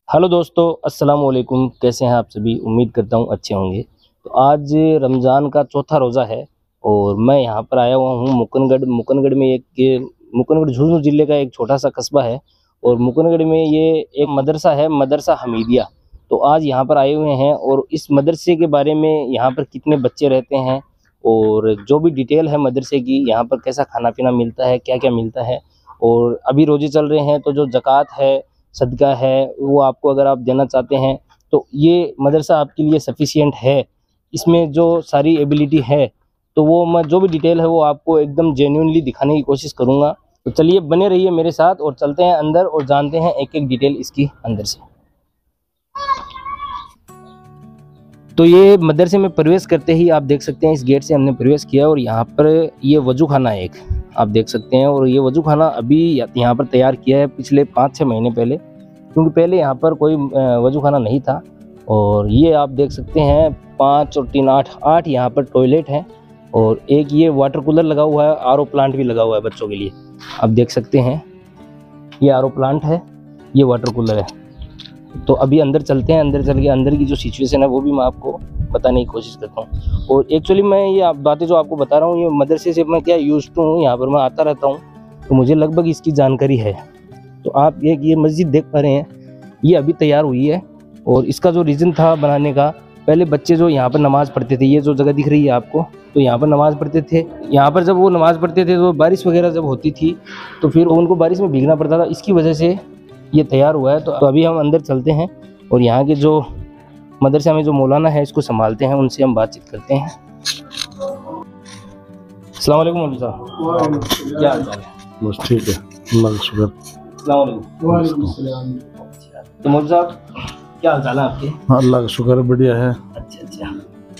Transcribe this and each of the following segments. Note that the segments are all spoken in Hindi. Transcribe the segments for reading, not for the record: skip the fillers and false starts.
हेलो दोस्तों, अस्सलाम वालेकुम। कैसे हैं आप सभी? उम्मीद करता हूँ अच्छे होंगे। तो आज रमज़ान का चौथा रोज़ा है और मैं यहाँ पर आया हुआ हूँ मुकनगढ़ में। मुकनगढ़ झुंझुनू ज़िले का एक छोटा सा कस्बा है और मुकनगढ़ में ये एक मदरसा है, मदरसा हमीदिया। तो आज यहाँ पर आए हुए हैं और इस मदरसे के बारे में, यहाँ पर कितने बच्चे रहते हैं और जो भी डिटेल है मदरसे की, यहाँ पर कैसा खाना पीना मिलता है, क्या क्या मिलता है। और अभी रोज़े चल रहे हैं तो जो ज़कात है, सदका है, वो आपको अगर आप देना चाहते हैं तो ये मदरसा आपके लिए सफिशिएंट है। इसमें जो सारी एबिलिटी है तो वो मैं जो भी डिटेल है वो आपको एकदम जेन्युइनली दिखाने की कोशिश करूँगा। तो चलिए बने रहिए मेरे साथ और चलते हैं अंदर और जानते हैं एक एक डिटेल इसकी अंदर से। तो ये मदरसे में प्रवेश करते ही आप देख सकते हैं, इस गेट से हमने प्रवेश किया और यहाँ पर ये वजू खाना है एक, आप देख सकते हैं। और ये वजू खाना अभी यहाँ पर तैयार किया है पिछले 5-6 महीने पहले, क्योंकि पहले यहाँ पर कोई वजू खाना नहीं था। और ये आप देख सकते हैं 5 और 3 8 यहाँ पर टॉयलेट हैं और एक ये वाटर कूलर लगा हुआ है, आरओ प्लांट भी लगा हुआ है बच्चों के लिए। आप देख सकते हैं ये आरओ प्लांट है, ये वाटर कूलर है। तो अभी अंदर चलते हैं, अंदर चल के अंदर की जो सिचुएशन है वो भी मैं आपको बताने की कोशिश करता हूँ। और एक्चुअली मैं ये बातें जो आपको बता रहा हूँ, ये मदरसे से मैं क्या यूज़ टू हूँ, यहाँ पर मैं आता रहता हूँ तो मुझे लगभग इसकी जानकारी है। तो आप ये मस्जिद देख पा रहे हैं, ये अभी तैयार हुई है। और इसका जो रीज़न था बनाने का, पहले बच्चे जो यहाँ पर नमाज़ पढ़ते थे, ये जो जगह दिख रही है आपको, तो यहाँ पर नमाज़ पढ़ते थे। यहाँ पर जब वो नमाज़ पढ़ते थे तो बारिश वगैरह जब होती थी तो फिर उनको बारिश में भीगना पड़ता था, इसकी वजह से ये तैयार हुआ है। तो अभी हम अंदर चलते हैं और यहाँ के जो मदरसा में जो मौलाना है इसको संभालते हैं, उनसे हम बातचीत करते हैं। अस्सलाम वालेकुम मौलवी साहब, क्या हाल चाल है? बस ठीक है, अल्लाह का शुक्र। अस्सलाम वालेकुम। तो मौलवी साहब क्या हाल चाल है आपके? अल्लाह का शुक्र, बढ़िया है। अच्छा।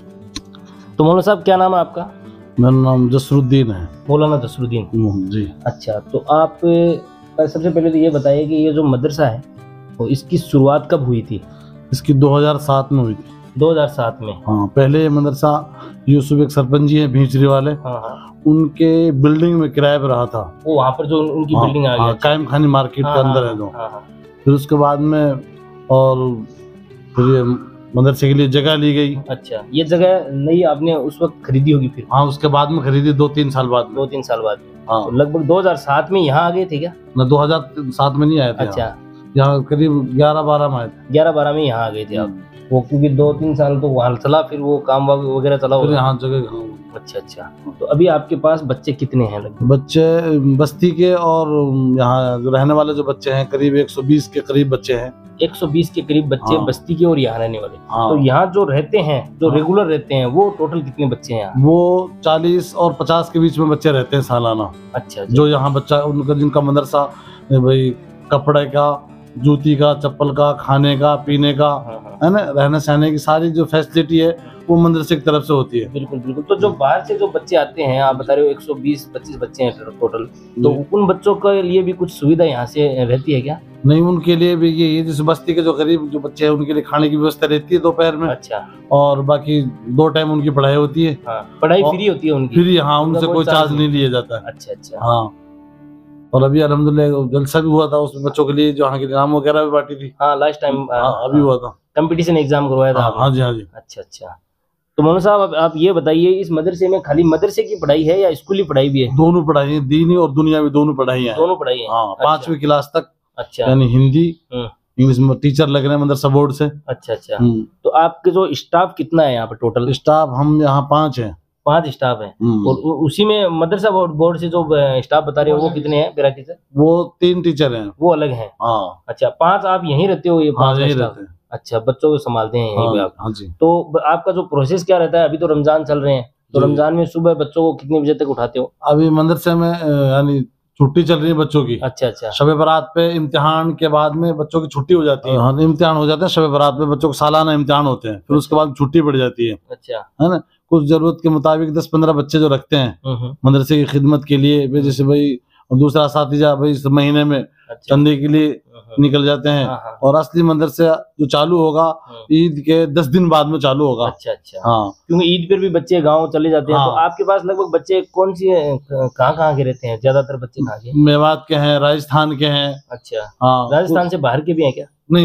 तो मौलाना साहब क्या नाम है आपका? मेरा नाम जसरुद्दीन है। मौलाना जसरुद्दीन जी। अच्छा, तो आप सबसे पहले तो ये बताइए कि ये जो मदरसा है वो इसकी शुरुआत कब हुई थी? इसकी 2007 में हुई थी। 2007 में? हाँ, पहले ये मदरसा यूसुफ एक सरपंच जी है भींचरी वाले, हाँ, उनके बिल्डिंग में किराए पर रहा था। वो वहाँ पर जो उनकी बिल्डिंग आ गई, कायम खानी मार्केट के अंदर है जो। फिर उसके बाद में और फिर ये मदरसे के लिए जगह ली गई। अच्छा, ये जगह नहीं आपने उस वक्त खरीदी होगी फिर? हाँ, उसके बाद में खरीदी 2-3 साल बाद। 2-3 साल बाद? हाँ, तो लगभग 2007 में यहाँ आ गए थे क्या? ना 2007 में नहीं आए थे। अच्छा, यहाँ करीब 11-12 में आए थे। 11-12 में यहाँ आ गए थे आप? वो क्योंकि 2-3 साल तो वहाँ चला, फिर वो काम वगैरह चला फिर यहाँ जगह। अच्छा। तो अभी आपके पास बच्चे कितने हैं लगभग? बच्चे बस्ती के और यहाँ जो रहने वाले जो बच्चे हैं करीब 120 के करीब बच्चे हैं। 120 के करीब बच्चे? हाँ। बस्ती के और यहाँ रहने वाले? हाँ। तो यहाँ जो रहते हैं, जो हाँ। रेगुलर रहते हैं, वो टोटल कितने बच्चे हैं यहाँ? वो 40 और 50 के बीच में बच्चे रहते हैं सालाना। अच्छा। जो यहाँ बच्चा उनका जिनका मदरसा भाई कपड़े का, जूती का, चप्पल का, खाने का, पीने का, है ना, रहने सहने की सारी जो फैसिलिटी है वो मदरसे की तरफ से होती है। बिल्कुल। तो जो बाहर से जो बच्चे आते हैं, आप बता रहे हो 120-25 बच्चे हैं टोटल, तो उन बच्चों के लिए भी कुछ सुविधा यहाँ से रहती है क्या? नहीं, उनके लिए भी ये जिस बस्ती के जो गरीब जो बच्चे हैं उनके लिए खाने की व्यवस्था रहती है दोपहर में। अच्छा। और बाकी 2 टाइम उनकी पढ़ाई होती है। पढ़ाई फ्री होती है उनकी? फ्री, हाँ, उनसे कोई चार्ज नहीं लिया जाता है। अच्छा। हाँ, और अभी अल्हम्दुलिल्लाह जलसा भी हुआ था उसमें बच्चों के लिए, जो यहाँ की इनाम वगैरह भी बांटी थी। हाँ, लास्ट टाइम अभी हुआ था, कंपटीशन एग्जाम करवाया था। हाँ जी। अच्छा। तो मौलाना साहब आप ये बताइए, इस मदरसे में खाली मदरसे की पढ़ाई है या स्कूली पढ़ाई भी है? दोनों पढ़ाई है, दीनी और दुनियावी दोनों पढ़ाई है। दोनों पढ़ाई है? हाँ, 5वीं क्लास तक। अच्छा। यानी हिंदी इंग्लिश में टीचर लग रहे हैं मदरसा बोर्ड से। अच्छा। तो आपके जो स्टाफ कितना है यहाँ पे टोटल? स्टाफ हम यहाँ 5 हैं। 5 स्टाफ हैं। और उसी में मदरसा बोर्ड से जो स्टाफ बता रहे हो वो कितने हैं पैरा टीचर? वो 3 टीचर हैं, वो अलग हैं। हाँ। अच्छा, 5 आप यहीं रहते हो? ये 5 यहीं रहते हैं। अच्छा, बच्चों को संभालते हैं यहीं पे आप? हाँ जी। तो आपका जो प्रोसेस क्या रहता है? अभी तो रमजान चल रहे हैं, तो रमजान में सुबह बच्चों को कितने बजे तक उठाते हो? अभी मदरसे में यानी छुट्टी चल रही है बच्चों की। अच्छा। शब बरात पे इम्तिहान के बाद में बच्चों की छुट्टी हो जाती है। हाँ, इम्तिहान हो जाते हैं शब बरात पे, बच्चों को सालाना इम्तिहान होते हैं, फिर उसके बाद छुट्टी पड़ जाती है। अच्छा, है ना। कुछ जरूरत के मुताबिक 10-15 बच्चे जो रखते हैं मदरसे की खिदमत के लिए, जैसे भाई दूसरा साथीजा भाई इस महीने में चंदे के लिए निकल जाते हैं। और असली मदरसे जो चालू होगा ईद के 10 दिन बाद में चालू होगा। अच्छा। हाँ, क्योंकि ईद पर भी बच्चे गांव चले जाते हैं। तो आपके पास लगभग बच्चे कौन सी कहाँ के रहते हैं? ज्यादातर बच्चे कहाँ के? मेवात के हैं, राजस्थान के हैं। अच्छा। हाँ, राजस्थान से बाहर के भी हैं क्या? नहीं,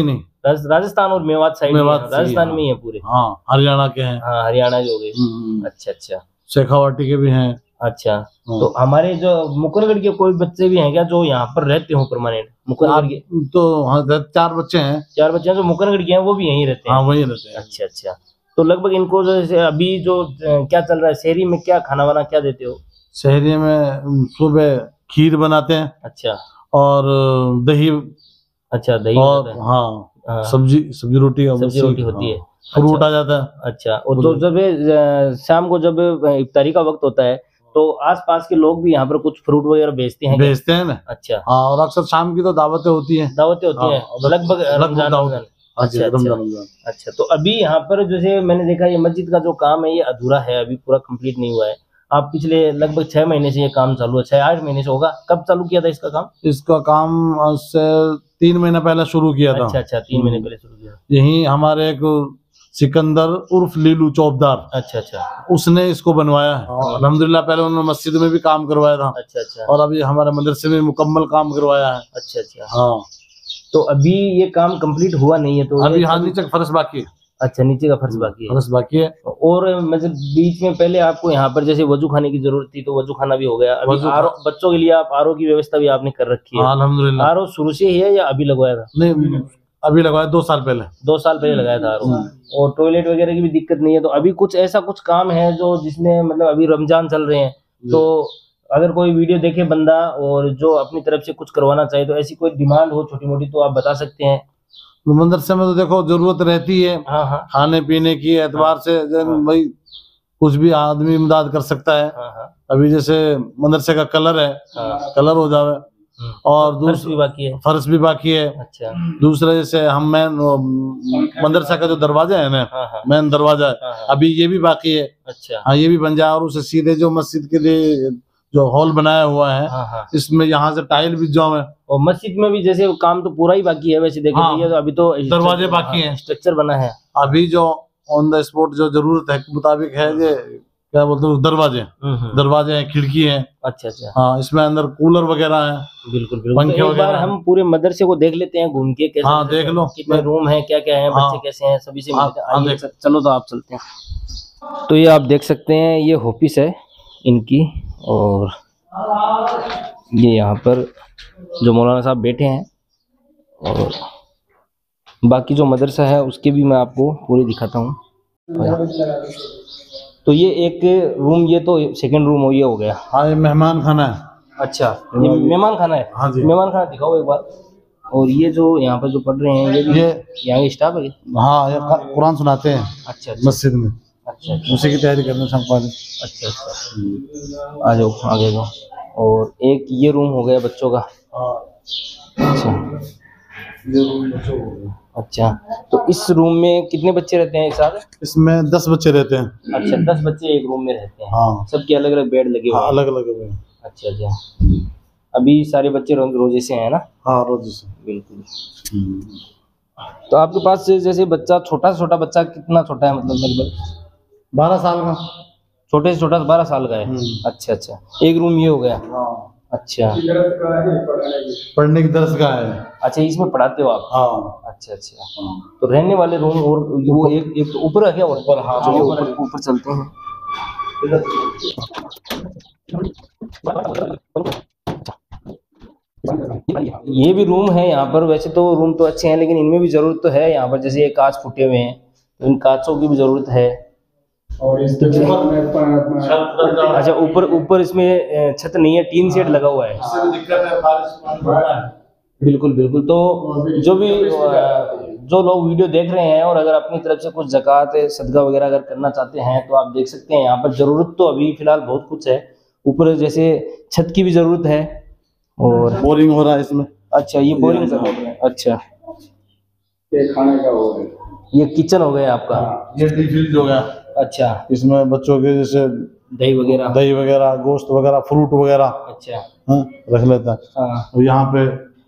राजस्थान और मेवात साइड, राजस्थान में ही है पूरे। हाँ, हरियाणा के हैं। हाँ, हरियाणा के हो गए। अच्छा अच्छा, शेखावाटी के भी हैं। अच्छा, तो हमारे जो मुकुंदगढ़ के कोई बच्चे भी हैं क्या जो यहाँ पर रहते हो परमानेंट? मुकुंदगढ़ के तो हाँ, 4 बच्चे हैं। 4 बच्चे हैं जो मुकुंदगढ़ के हैं, वो भी यहीं रहते हैं? हाँ, वहीं रहते हैं। अच्छा अच्छा, तो लगभग इनको जैसे अभी जो क्या चल रहा है शहरी में, क्या खाना वाना क्या देते हो? शहरी में सुबह खीर बनाते हैं। अच्छा, और दही। अच्छा, दही और हाँ, सब्जी रोटी होती है। फ्रूट आ जाता है। अच्छा, और तो जब शाम को जब इफ्तारी का वक्त होता है तो आसपास के लोग भी यहाँ पर कुछ फ्रूट वगैरह बेचते हैं ना। अच्छा, हाँ, और अक्सर शाम की तो दावतें होती हैं। लगभग रमजान। अच्छा अच्छा अच्छा, तो अभी यहाँ पर जैसे मैंने देखा ये मस्जिद का जो काम है ये अधूरा है, अभी पूरा कंप्लीट नहीं हुआ है। आप पिछले लगभग 6 महीने से ये काम चालू है, 6-8 महीने से होगा। कब चालू किया था इसका काम? इसका काम से 3 महीना पहले शुरू किया था। अच्छा, 3 महीने पहले शुरू किया। यही हमारे एक सिकंदर उर्फ लीलू चौबदार, अच्छा, उसने इसको बनवाया है। अल्हम्दुलिल्लाह, पहले उन्होंने मस्जिद में भी काम करवाया था। अच्छा, और अभी हमारे मदरसे में मुकम्मल काम करवाया है। अच्छा। हाँ, तो अभी ये काम कंप्लीट हुआ नहीं है? तो अभी हाँ, नीचे का फर्श बाकी है। अच्छा, नीचे का फर्श बाकी है। और मतलब बीच में पहले आपको यहाँ पर जैसे वजू खाने की जरूरत थी तो वजू खाना भी हो गया। अभी बच्चों के लिए आप आरओ की व्यवस्था भी आपने कर रखी है? अल्हम्दुलिल्लाह। आरओ शुरू से ही है या अभी लगवाया था? नहीं, अभी लगवाया 2 साल पहले। 2 साल पहले लगाया था आरओ। और टॉयलेट वगैरह की भी दिक्कत नहीं है? तो अभी कुछ ऐसा कुछ काम है जो जिसमें मतलब अभी रमजान चल रहे हैं तो अगर कोई वीडियो देखे बंदा और जो अपनी तरफ से कुछ करवाना चाहे तो ऐसी कोई डिमांड हो छोटी मोटी तो आप बता सकते हैं। मदरसे में तो देखो जरूरत रहती है। हाँ, खाने पीने की एतबार से भाई कुछ भी आदमी इमदाद कर सकता है। अभी जैसे मदरसे का कलर है, कलर हो जावे। और फर्श भी बाकी है। अच्छा, दूसरा जैसे हम मदरसा का जो दरवाजा है ना, मेन दरवाजा है, अभी ये भी बाकी है। अच्छा, हाँ, ये भी बन जाए। और उसे सीधे जो मस्जिद के लिए जो हॉल बनाया हुआ है, इसमें यहाँ से टाइल भी जो है। और मस्जिद में भी जैसे काम तो पूरा ही बाकी है वैसे देखें तो अभी तो दरवाजे बाकी हैं, स्ट्रक्चर बना है। अभी जो ऑन द स्पॉट जो जरूरत है के मुताबिक है, ये क्या बोलते हैं, दरवाजे हैं, खिड़की है। अच्छा, हाँ, इसमें अंदर कूलर वगैरह है। बिल्कुल। तो एक बार हम पूरे मदरसे को देख लेते हैं घूम के, कैसे? हाँ, देख लो कितने रूम है, क्या क्या है, बच्चे कैसे हैं, सभी से मिलते हैं। चलो तो आप चलते हैं। तो ये आप देख सकते हैं ये ऑफिस है इनकी, और ये यहाँ पर जो मौलाना साहब बैठे हैं, और बाकी जो मदरसा है उसके भी मैं आपको पूरी दिखाता हूँ। तो ये एक रूम, ये तो सेकंड रूम ये हो गया। हाँ, ये मेहमान खाना है। अच्छा, ये मेहमान खाना है। हाँ जी, मेहमान खाना दिखाओ एक बार। और ये जो यहाँ पर जो पढ़ रहे हैं ये यहाँ के स्टाफ है? हाँ, ये कुरान सुनाते हैं। अच्छा, मस्जिद में। अच्छा, उसी की तैयारी करने संपादन। अच्छा, आ जाओ आगे जाओ। और एक ये रूम हो गया बच्चों का। अच्छा, ये रूम बच्चों का। अच्छा, तो इस रूम में कितने बच्चे रहते हैं एक साथ? इसमें 10 बच्चे रहते हैं। अच्छा, 10 बच्चे एक रूम में रहते हैं। हाँ, सबके अलग अलग बेड लगे हुए हैं? अलग अलग हुए। अच्छा, अभी सारे बच्चे रोजे से हैं ना? हाँ, रोजे से, बिल्कुल। तो आपके पास जैसे बच्चा छोटा बच्चा कितना छोटा है, मतलब लगभग 12 साल का? छोटे से छोटा 12 साल का है। अच्छा, एक रूम ये हो गया। अच्छा, पढ़ने की दरस का है। अच्छा, इसमें पढ़ाते हो आप? हाँ। अच्छा, तो रहने वाले रूम और वो एक तो ऊपर है क्या? ऊपर? हाँ, ऊपर चलते हैं। ये भी रूम है यहाँ पर। वैसे तो रूम तो अच्छे हैं लेकिन इनमें भी जरूरत तो है यहाँ पर, जैसे ये कांच फूटे हुए हैं तो इन कांचों की भी जरूरत है। और अच्छा, ऊपर इसमें छत नहीं है, टीन शेड लगा हुआ है। बिल्कुल। तो जो लोग वीडियो देख रहे हैं और अगर अपनी तरफ से कुछ ज़कात सदका वगैरह अगर करना चाहते हैं तो आप देख सकते हैं यहाँ पर जरूरत तो अभी फिलहाल बहुत कुछ है। ऊपर जैसे छत की भी जरूरत है और बोरिंग हो रहा है इसमें। अच्छा, ये बोरिंग कर रहे हैं। अच्छा, ये खाने का हो गया, ये किचन हो गया आपका। ये डीप फ्रीज हो गया। अच्छा, इसमें बच्चों के जैसे दही वगैरह, गोश्त वगैरह, फ्रूट वगैरह अच्छा रख लेता है। और यहाँ पे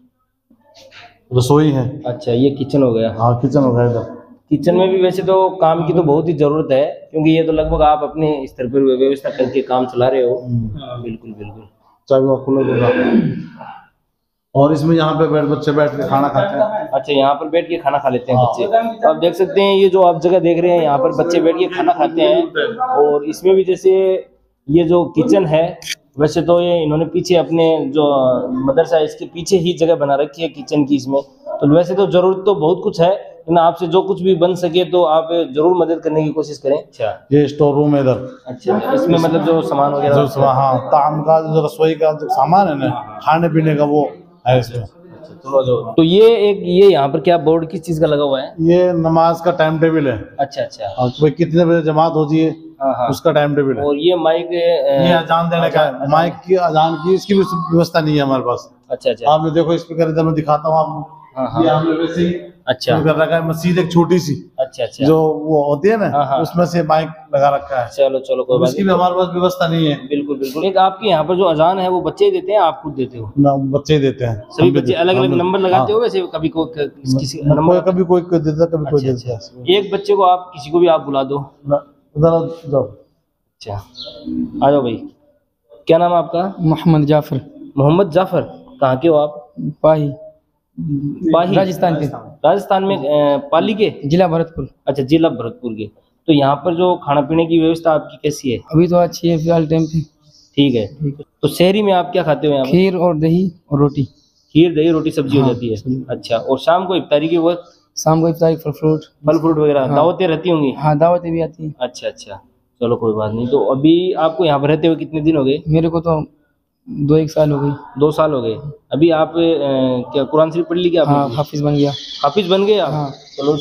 रसोई है। अच्छा, ये किचन हो गया। हाँ, किचन हो गया। इधर किचन में भी वैसे तो काम की तो बहुत ही जरूरत है क्योंकि ये तो लगभग आप अपने स्तर पर व्यवस्था करके काम चला रहे हो। बिल्कुल। चाबी खुला देगा। और इसमें यहाँ पे बच्चे बैठ के खाना खाते हैं। अच्छा, यहाँ पर बैठ के खाना खा लेते हैं बच्चे। तो आप देख सकते हैं ये जो आप जगह देख रहे हैं, यहाँ पर बच्चे बैठ के खाना खाते हैं। और इसमें भी जैसे ये जो किचन है, वैसे तो ये इन्होंने पीछे अपने जो मदरसा है इसके पीछे ही जगह बना रखी है किचन की इसमें। तो वैसे तो जरूरत तो बहुत कुछ है, लेकिन आपसे जो कुछ भी बन सके तो आप जरूर मदद करने की कोशिश करें। अच्छा, ये स्टोर रूम है इधर। अच्छा, इसमें मतलब जो सामान वगैरह, हाँ, ताम का जो रसोई का जो सामान है ना, खाने पीने का, वो है इसमें। तो ये यहाँ पर क्या बोर्ड किस चीज का लगा हुआ है? ये नमाज का टाइम टेबल है। अच्छा अच्छा, और भाई कितने बजे जमात होती है, उसका टाइम टेबल है। और ये माइक, ये अजान देने का है, माइक की अजान की इसकी भी व्यवस्था नहीं है हमारे पास। अच्छा अच्छा, आपने देखो स्पीकर इधर मैं दिखाता हूँ आपको, ये हमने वैसे ही अच्छा कर रखा है, मस्जिद एक छोटी सी, अच्छा अच्छा, जो वो होती है ना, उसमें से माइक लगा रखा है। चलो चलो, कोई बात उसकी भी हमारे पास व्यवस्था नहीं है। बिल्कुल बिल्कुल। एक आपके यहाँ पर जो अजान है वो बच्चे ही देते हैं, आप खुद देते हो? ना, बच्चे ही देते हैं। सभी बच्चे अलग अलग नंबर लगाते हो वैसे? कभी किसी नंबर, कभी कोई देता, कभी कोई देता है। एक बच्चे को आप किसी को भी आप बुला दो। उधर जाओ। अच्छा, आ जाओ भाई। क्या नाम है आपका? मोहम्मद जाफर। मोहम्मद जाफर, कहाँ के हो आप? पाही, राजस्थान के। राजस्थान में पाली के? जिला भरतपुर। अच्छा, जिला भरतपुर के। तो यहाँ पर जो खाना पीने की व्यवस्था आपकी कैसी है? अभी तो अच्छी है फिलहाल टाइम पे। ठीक है। तो शहरी में आप क्या खाते हो यहाँ? खीर और दही और रोटी। खीर दही रोटी सब्जी हो जाती है। अच्छा, और शाम को इफ्तारी के वक्त? शाम को इफ्तारी फल फ्रूट वगैरह, दावतें रहती होंगी? हाँ, दावतें भी आती हैं। अच्छा अच्छा, चलो कोई बात नहीं। तो अभी आपको यहाँ पर रहते हुए कितने दिन हो गए? मेरे को तो 2-1 साल हो गई। 2 साल हो गए। अभी आप क्या कुरान शरीफ पढ़ ली क्या? हाँ, हाफिज बन गया। हाफिज बन गए आप? हाँ। चलो,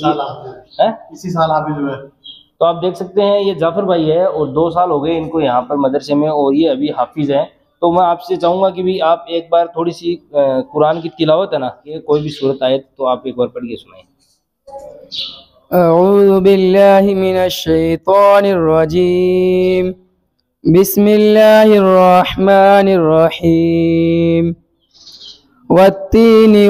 इसी साल हाफिज हुए। तो आप देख सकते हैं ये जाफर भाई है और 2 साल हो गए इनको यहाँ पर मदरसे में, और ये अभी हाफिज है। तो मैं आपसे चाहूंगा कि भी आप एक बार थोड़ी सी कुरान की तिलावत है ना, ये कोई भी सूरत आए तो आप एक बार पढ़ के सुनाएं। अऊज़ु बिल्लाहि मिनश शैतानिर रजीम, बिस्मिल्लाहिर रहमानिर रहीम, वत्तीनि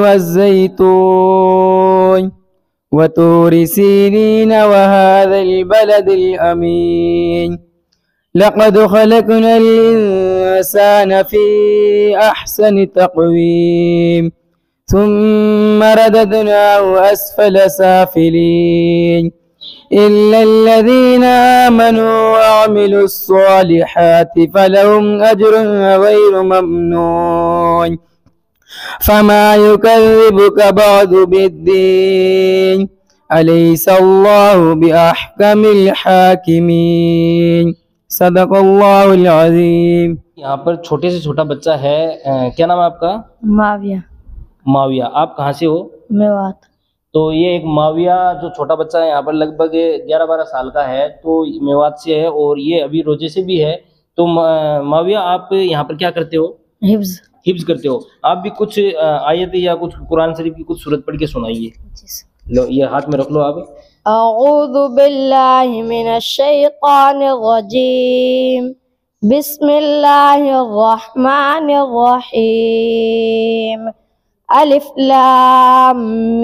वज़्ज़ैतून वतूरि सीनीन वहाज़ल बलदिल अमीन, लक़द ख़लक़नल इंसान फ़ी अहसनि तक़वीम, थुम्मा रददनाहु अस्फ़ल साफ़िलीन, इल्लल्लज़ीना आमनू वअमिलुस्सॉलिहाति फ़लहुम अज्रुन ग़ैरु ममनून, फमा युकज़्ज़िबुका बअदु बिद्दीन, अलैसल्लाहु बिअहकमिल हाकिमीन, सदक़ल्लाहुल अज़ीम। यहाँ पर छोटे से छोटा बच्चा है, क्या नाम है आपका? माविया। माविया, आप कहाँ से हो? मेवात। तो ये एक माविया जो छोटा बच्चा है यहाँ पर लगभग 11-12 साल का है, तो मेवात से है और ये अभी रोजे से भी है। तो माविया, आप यहाँ पर क्या करते हो? हिफ्ज करते हो। आप भी कुछ आयत या कुछ कुरान शरीफ की कुछ सूरत पढ़ के सुनाइए। लो, ये हाथ में रख लो आप। अऊज़ु बिल्लाहि मिनश शैतानिर रजीम, बिस्मिल्लाहिर रहमानिर रहीम, अलिफ लाम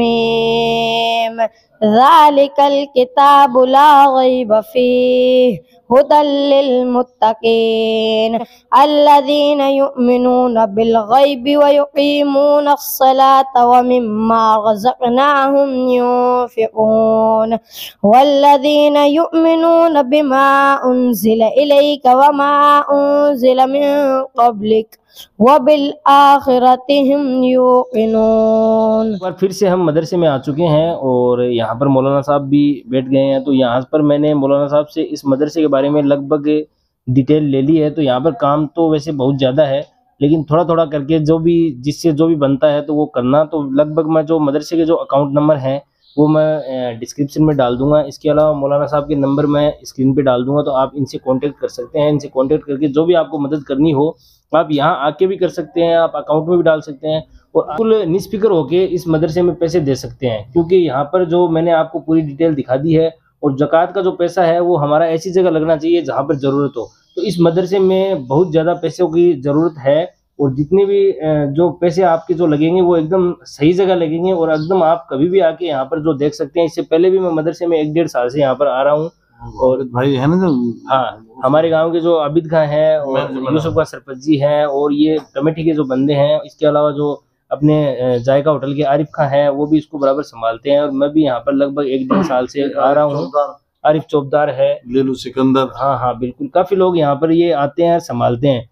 मीम, ज़ालिकल किताबु ला रैब फ़ीहि हुदल लिल मुत्तक़ीन, अल्लज़ीना युमिनूना बिल ग़ैबि व युक़ीमूना अस्सलाता व मिम्मा रज़क़नाहुम युनफ़िक़ून, वल्लज़ीना युमिनूना बिमा उन्ज़िला इलैका व मा उन्ज़िला मिन क़ब्लिक वबिल आखिरति हुम यूक़िनून। एक बार फिर से हम मदरसे में आ चुके हैं और यहाँ पर मौलाना साहब भी बैठ गए हैं। तो यहाँ पर मैंने मौलाना साहब से इस मदरसे के बारे में लगभग डिटेल ले ली है। तो यहाँ पर काम तो वैसे बहुत ज़्यादा है, लेकिन थोड़ा थोड़ा करके जिससे जो भी बनता है तो वो करना। तो लगभग मैं जो मदरसे के जो अकाउंट नंबर हैं वो मैं डिस्क्रिप्शन में डाल दूंगा। इसके अलावा मौलाना साहब के नंबर मैं स्क्रीन पे डाल दूंगा, तो आप इनसे कांटेक्ट कर सकते हैं। इनसे कांटेक्ट करके जो भी आपको मदद करनी हो आप यहाँ आके भी कर सकते हैं, आप अकाउंट में भी डाल सकते हैं और बिल्कुल निस्फिक्र होके इस मदरसे में पैसे दे सकते हैं। क्योंकि यहाँ पर जो मैंने आपको पूरी डिटेल दिखा दी है, और ज़कात का जो पैसा है वो हमारा ऐसी जगह लगना चाहिए जहाँ पर ज़रूरत हो। तो इस मदरसे में बहुत ज़्यादा पैसों की ज़रूरत है, और जितने भी जो पैसे आपके जो लगेंगे वो एकदम सही जगह लगेंगे, और एकदम आप कभी भी आके यहाँ पर जो देख सकते हैं। इससे पहले भी मैं मदरसे में 1-1.5 साल से यहाँ पर आ रहा हूँ। और भाई है ना जो, हाँ, हमारे गांव के जो आबिद खां हैं और यूसुफ का सरपंच जी हैं और ये कमेटी के जो बंदे हैं, इसके अलावा जो अपने जायका होटल के आरिफ खां हैं, वो भी इसको बराबर संभालते हैं। और मैं भी यहाँ पर लगभग 1-1.5 साल से आ रहा हूँ। आरिफ चौबदार है, लेलू सिकंदर, हाँ हाँ बिल्कुल, काफी लोग यहाँ पर ये आते हैं संभालते हैं।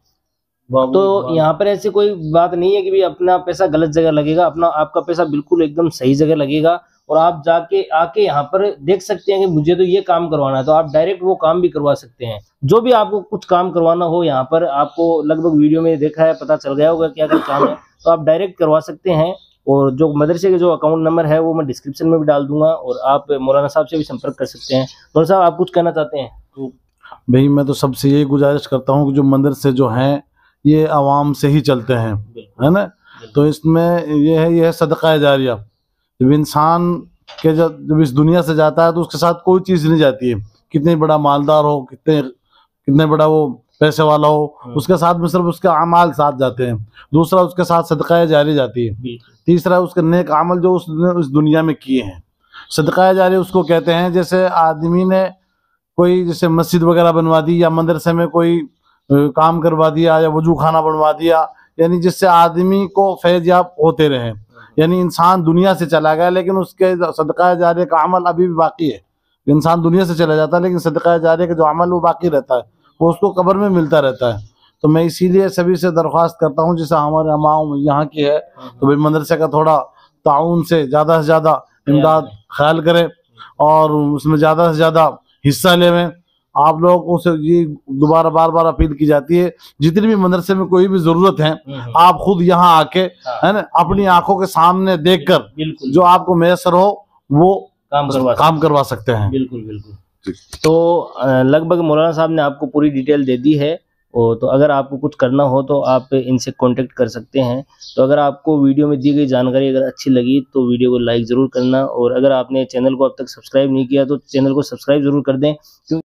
तो यहाँ पर ऐसी कोई बात नहीं है कि भी अपना पैसा गलत जगह लगेगा, अपना आपका पैसा बिल्कुल एकदम सही जगह लगेगा। और आप जाके आके यहाँ पर देख सकते हैं कि मुझे तो ये काम करवाना है, तो आप डायरेक्ट वो काम भी करवा सकते हैं। जो भी आपको कुछ काम करवाना हो यहाँ पर, आपको लगभग वीडियो में देखा है, पता चल गया होगा क्या क्या काम है, तो आप डायरेक्ट करवा सकते हैं। और जो मदरसे के जो अकाउंट नंबर है वो मैं डिस्क्रिप्शन में भी डाल दूंगा, और आप मौलाना साहब से भी संपर्क कर सकते हैं। मौलाना साहब, आप कुछ कहना चाहते हैं? भाई मैं तो सबसे यही गुजारिश करता हूँ कि जो मदरसे जो हैं ये आवाम से ही चलते हैं, है ना। तो इसमें ये है सदका जारिया। जब इंसान के जब इस दुनिया से जाता है तो उसके साथ कोई चीज़ नहीं जाती है, कितने बड़ा मालदार हो, कितने बड़ा वो पैसे वाला हो, उसके साथ में सिर्फ उसके अमाल साथ जाते हैं। दूसरा, उसके साथ सदका जारी जाती है। तीसरा, उसके नेक अमल जो उसने उस दुनिया में किए हैं। सदका जारी उसको कहते हैं जैसे आदमी ने कोई जैसे मस्जिद वगैरह बनवा दी, या मदरसे में कोई काम करवा दिया, या वजू खाना बनवा दिया, यानी जिससे आदमी को फैज़याब होते रहे। यानी इंसान दुनिया से चला गया लेकिन उसके सदका जारी का अमल अभी भी बाकी है। इंसान दुनिया से चला जाता है लेकिन सदका जारी का जो अमल वो बाकी रहता है, वो उसको कब्र में मिलता रहता है। तो मैं इसीलिए सभी से दरख्वास्त करता हूँ, जैसे हमारे अमाम यहाँ की है, तो भाई मदरसे का थोड़ा ताउन से ज़्यादा इमदाद ख्याल करें और उसमें ज़्यादा से ज़्यादा हिस्सा लें। आप लोगों से ये दोबारा बार अपील की जाती है, जितनी भी मदरसे में कोई भी जरूरत है, आप खुद यहाँ आके, है ना, अपनी आंखों के सामने देखकर जो आपको मैसर हो वो काम करवा सकते हैं। बिल्कुल। तो लगभग मौलाना साहब ने आपको पूरी डिटेल दे दी है। तो अगर आपको कुछ करना हो तो आप इनसे कांटेक्ट कर सकते हैं। तो अगर आपको वीडियो में दी गई जानकारी अगर अच्छी लगी तो वीडियो को लाइक ज़रूर करना, और अगर आपने चैनल को अब तक सब्सक्राइब नहीं किया तो चैनल को सब्सक्राइब ज़रूर कर दें।